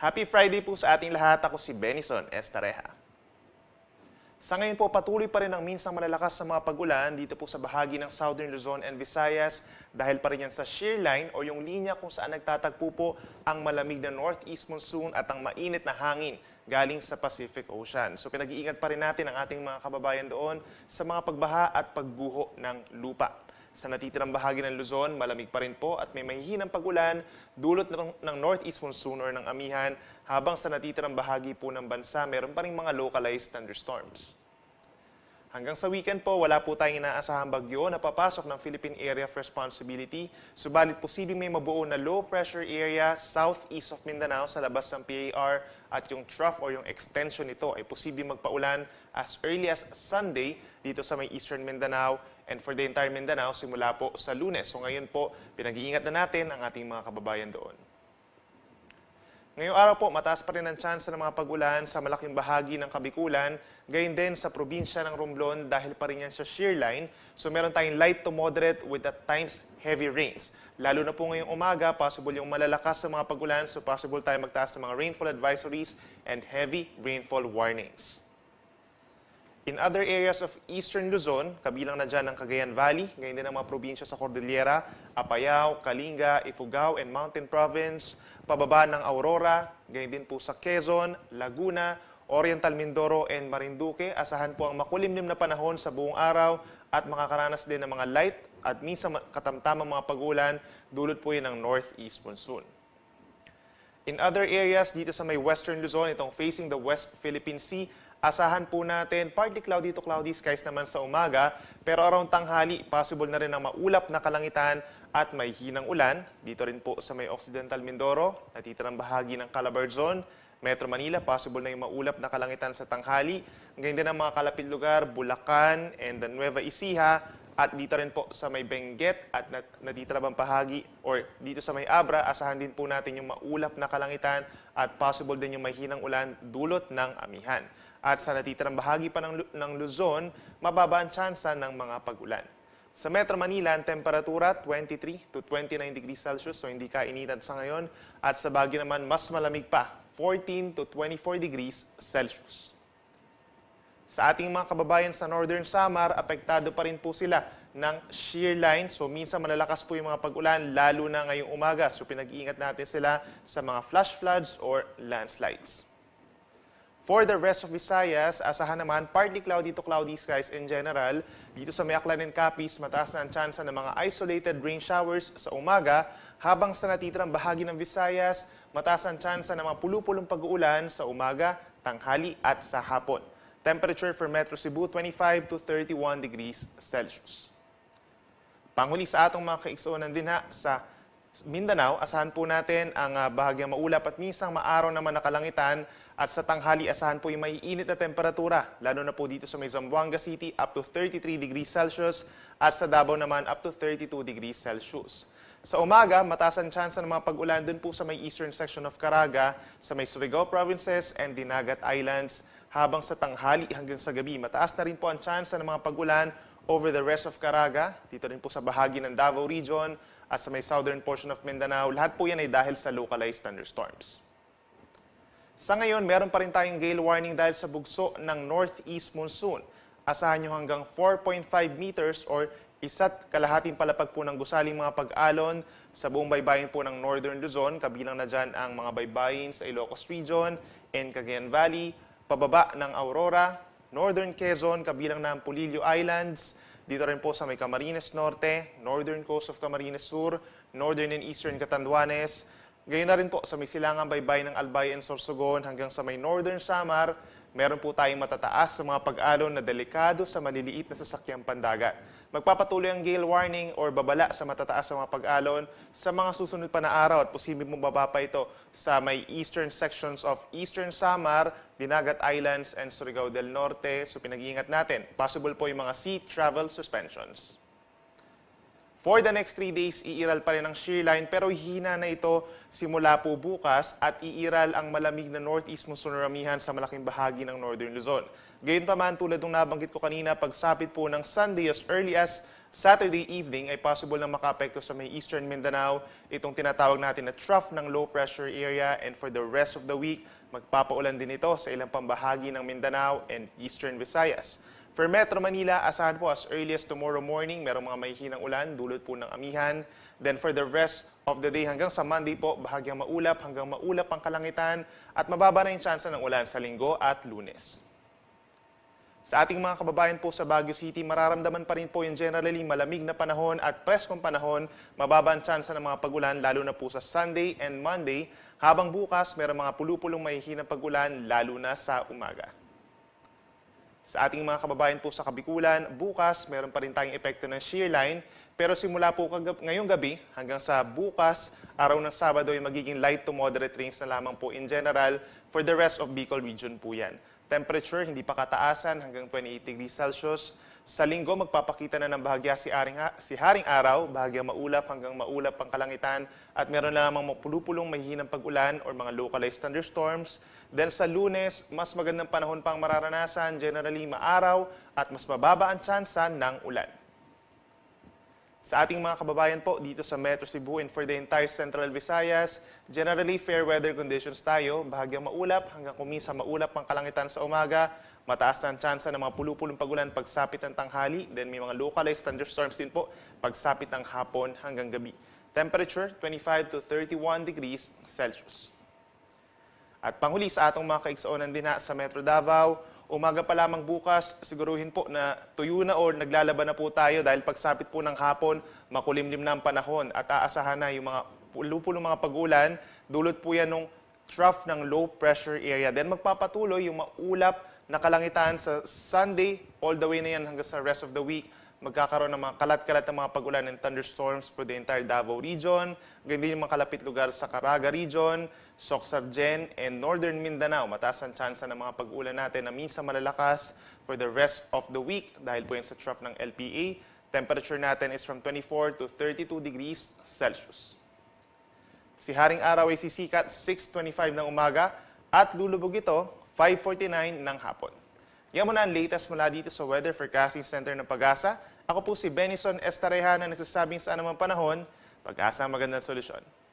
Happy Friday po sa ating lahat. Ako si Benison Estareja. Sa ngayon po, patuloy pa rin ang minsang malalakas sa mga pag-ulan dito po sa bahagi ng Southern Luzon and Visayas dahil pa rin yan sa shear line o yung linya kung saan nagtatagpo po ang malamig na northeast monsoon at ang mainit na hangin galing sa Pacific Ocean. So pinag-iingat pa rin natin ang ating mga kababayan doon sa mga pagbaha at pagguho ng lupa. Sa natitirang bahagi ng Luzon, malamig pa rin po at may mahihinang pag-ulan dulot ng northeast monsoon or ng amihan, habang sa natitirang bahagi po ng bansa, meron pa rin mga localized thunderstorms. Hanggang sa weekend po, wala po tayong inaasahang bagyo na papasok ng Philippine Area of Responsibility, subalit posibleng may mabuo na low pressure area southeast of Mindanao sa labas ng PAR at yung trough o yung extension nito ay posibleng magpaulan as early as Sunday dito sa may eastern Mindanao and for the entire Mindanao simula po sa Lunes. So ngayon po, pinag-iingat na natin ang ating mga kababayan doon. Ngayong araw po, mataas pa rin ang tsansa ng mga pag-ulan sa malaking bahagi ng Kabikulan, gayon din sa probinsya ng Romblon dahil pa rin yan sa shear line. So meron tayong light to moderate with at times heavy rains. Lalo na po ngayong umaga, possible yung malalakas sa mga pag-ulan, so possible tayo magtaas ng mga rainfall advisories and heavy rainfall warnings. In other areas of eastern Luzon, kabilang na dyan ang Cagayan Valley, ngayon din ang mga probinsya sa Cordillera, Apayao, Kalinga, Ifugao, and Mountain Province, pababa ng Aurora, gayon din po sa Quezon, Laguna, Oriental Mindoro, and Marinduque. Asahan po ang makulimlim na panahon sa buong araw at makakaranas din ng mga light at minsan katamtamang mga pag-ulan, dulot po yun ng northeast monsoon. In other areas, dito sa may western Luzon, itong facing the West Philippine Sea, asahan po natin partly cloudy to cloudy skies naman sa umaga, pero around tanghali, possible na rin ang maulap na kalangitan at may hinang ulan. Dito rin po sa may Occidental Mindoro, natitirang bahagi ng Calabarzon, Metro Manila, possible na yung maulap na kalangitan sa tanghali. Ngayon din ang mga kalapit lugar, Bulacan and the Nueva Ecija, at dito rin po sa may Benguet at natitirang bahagi or dito sa may Abra, asahan din po natin yung maulap na kalangitan at possible din yung may hinang ulan dulot ng amihan. At sa natitirang bahagi pa ng Luzon, mababa ang tsansa ng mga pag-ulan. Sa Metro Manila, ang temperatura 23 to 29 degrees Celsius, so hindi kainitan sa ngayon. At sa Baguio naman, mas malamig pa, 14 to 24 degrees Celsius. Sa ating mga kababayan sa Northern Samar, apektado pa rin po sila ng shear line. So minsan malalakas po yung mga pag-ulan, lalo na ngayong umaga. So pinag-iingat natin sila sa mga flash floods or landslides. For the rest of Visayas, asahan naman partly cloudy to cloudy skies in general. Dito sa Aklan and Capiz, mataas na ang tsansa ng mga isolated rain showers sa umaga, habang sa natitirang bahagi ng Visayas, mataas ang tsansa ng mga pulu-pulong pag-uulan sa umaga, tanghali at sa hapon. Temperature for Metro Cebu, 25 to 31 degrees Celsius. Panghuli sa atong mga kaigsuonan din sa Mindanao, asahan po natin ang bahagyang maulap at minsang maaraw naman na kalangitan, at sa tanghali asahan po yung maiinit na temperatura, lalo na po dito sa may Zamboanga City up to 33 degrees Celsius at sa Davao naman up to 32 degrees Celsius. Sa umaga, mataas ang tsansa ng mga pag-ulan dun po sa may eastern section of Caraga, sa may Surigao Provinces and Dinagat Islands, habang sa tanghali hanggang sa gabi, mataas na rin po ang tsansa ng mga pag-ulan over the rest of Caraga, dito rin po sa bahagi ng Davao Region at sa may southern portion of Mindanao. Lahat po yan ay dahil sa localized thunderstorms. Sa ngayon, meron pa rin tayong gale warning dahil sa bugso ng northeast monsoon. Asahan nyo hanggang 4.5 meters or 1.5 palapag po ng gusaling mga pag-alon sa buong baybayin po ng Northern Luzon. Kabilang na dyan ang mga baybayin sa Ilocos Region and Cagayan Valley, pababa ng Aurora, Northern Quezon, kabilang na ang Pulilio Islands, dito rin po sa may Camarines Norte, Northern Coast of Camarines Sur, Northern and Eastern Catanduanes, gayon na rin po sa may silangang baybay ng Albay and Sorsogon hanggang sa may Northern Samar, meron po tayong matataas sa mga pag-alon na delikado sa maliliit na sasakyang pandagat. Magpapatuloy ang gale warning or babala sa matataas sa mga pag-alon sa mga susunod pa na araw at posibleng bumaba pa ito sa may eastern sections of Eastern Samar, Dinagat Islands, and Surigao del Norte. So pinag-iingat natin. Possible po yung mga sea travel suspensions. For the next 3 days, iiral pa rin ang shear line pero hina na ito simula po bukas at iiral ang malamig na northeast monsoon ramihan sa malaking bahagi ng northern Luzon. Gayunpaman, tulad ng nabanggit ko kanina, pagsapit po ng Sunday as early as Saturday evening ay possible na makaapekto sa may eastern Mindanao itong tinatawag natin na trough ng low pressure area, and for the rest of the week, magpapaulan din ito sa ilang pambahagi ng Mindanao and eastern Visayas. For Metro Manila, asahan po as early as tomorrow morning, merong mga mahihinang ulan, dulot po ng amihan. Then for the rest of the day hanggang sa Monday po, bahagyang maulap hanggang maulap ang kalangitan at mababa na yung tsansa ng ulan sa Linggo at Lunes. Sa ating mga kababayan po sa Baguio City, mararamdaman pa rin po yung generally malamig na panahon at preskong panahon, mababa ang tsansa ng mga pagulan lalo na po sa Sunday and Monday, habang bukas merong mga pulupulong mahihinang pagulan lalo na sa umaga. Sa ating mga kababayan po sa Kabikulan, bukas meron pa rin tayong epekto ng shear line, pero simula po ngayong gabi hanggang sa bukas, araw ng Sabado ay magiging light to moderate rains na lamang po in general for the rest of Bicol region po yan. Temperature hindi pa kataasan hanggang 28 degrees Celsius. Sa Linggo, magpapakita na ng bahagya si Haring Araw, bahagyang maulap hanggang maulap ang kalangitan at meron na lamang mapulupulong mahihinang pag-ulan or mga localized thunderstorms. Then sa Lunes, mas magandang panahon pang mararanasan, generally maaraw at mas mababa ang tsansa ng ulan. Sa ating mga kababayan po dito sa Metro Cebu and for the entire Central Visayas, generally fair weather conditions tayo, bahagyang maulap hanggang kuminsan maulap ang kalangitan sa umaga, mataas na ang tsansa ng mga pulupulong pagulan pagsapit ng tanghali, then may mga localized thunderstorms din po pagsapit ng hapon hanggang gabi. Temperature 25 to 31 degrees Celsius. At panghuli sa atong mga kaigsuonan din sa Metro Davao, umaga pa lamang bukas, siguruhin po na tuyo na o naglalaban na po tayo dahil pagsapit po ng hapon, makulimlim na ang panahon at aasahan na yung mga pulupulong mga pagulan, dulot po yan ng trough ng low pressure area. Then magpapatuloy yung maulap na kalangitan sa Sunday, all the way na yan hanggang sa rest of the week. Magkakaroon ng mga kalat-kalat ng mga pagulan and thunderstorms for the entire Davao region. Ganyan din yung mga kalapit lugar sa Caraga region, Soxargen, and Northern Mindanao. Mataas ang tsansa ng mga pag-ulan natin na minsan malalakas for the rest of the week dahil po yan sa trough ng LPA. Temperature natin is from 24 to 32 degrees Celsius. Si Haring Araw ay sisikat 6:25 ng umaga at lulubog ito 5:49 ng hapon. Yan muna ang latest mula dito sa Weather Forecasting Center ng Pagasa. Ako po si Benison Estareha na nagsasabing sa anumang panahon, Pag-asa ang magandang solusyon.